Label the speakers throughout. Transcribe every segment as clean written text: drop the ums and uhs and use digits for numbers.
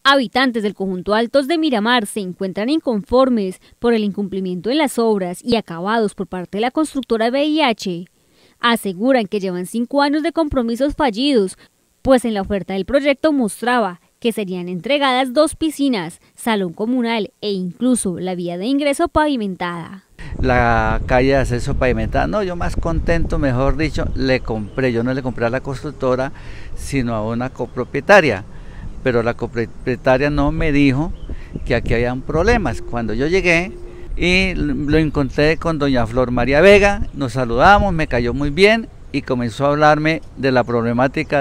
Speaker 1: Habitantes del conjunto Altos de Miramar se encuentran inconformes por el incumplimiento en las obras y acabados por parte de la constructora VIH. Aseguran que llevan 5 años de compromisos fallidos, pues en la oferta del proyecto mostraba que serían entregadas 2 piscinas, salón comunal e incluso la vía de ingreso pavimentada.
Speaker 2: La calle de acceso pavimentada, no, yo más contento, mejor dicho, yo no le compré a la constructora, sino a una copropietaria. Pero la copropietaria no me dijo que aquí habían problemas. Cuando yo llegué y lo encontré con doña Flor María Vega, nos saludamos, me cayó muy bien y comenzó a hablarme de la problemática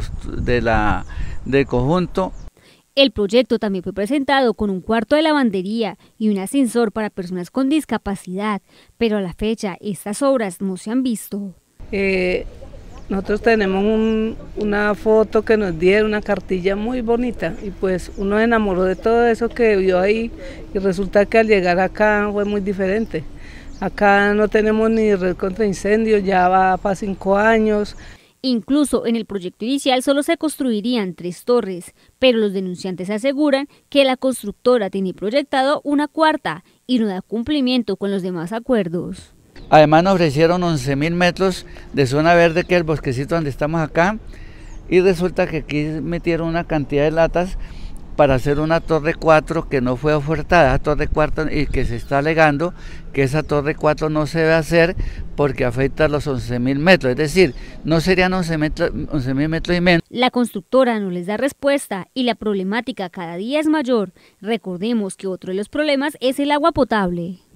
Speaker 2: del conjunto.
Speaker 1: El proyecto también fue presentado con un cuarto de lavandería y un ascensor para personas con discapacidad, pero a la fecha estas obras no se han visto.
Speaker 3: Nosotros tenemos una foto que nos dieron, una cartilla muy bonita, y pues uno se enamoró de todo eso que vio ahí, y resulta que al llegar acá fue muy diferente. Acá no tenemos ni red contra incendios, ya va para 5 años.
Speaker 1: Incluso en el proyecto inicial solo se construirían 3 torres, pero los denunciantes aseguran que la constructora tiene proyectado una 4ª y no da cumplimiento con los demás acuerdos.
Speaker 2: Además nos ofrecieron 11.000 metros de zona verde, que es el bosquecito donde estamos acá, y resulta que aquí metieron una cantidad de latas para hacer una torre 4 que no fue ofertada, esa torre 4, y que se está alegando que esa torre 4 no se debe hacer porque afecta a los 11.000 metros, es decir, no serían 11.000 metros y menos.
Speaker 1: La constructora no les da respuesta y la problemática cada día es mayor. Recordemos que otro de los problemas es el agua potable.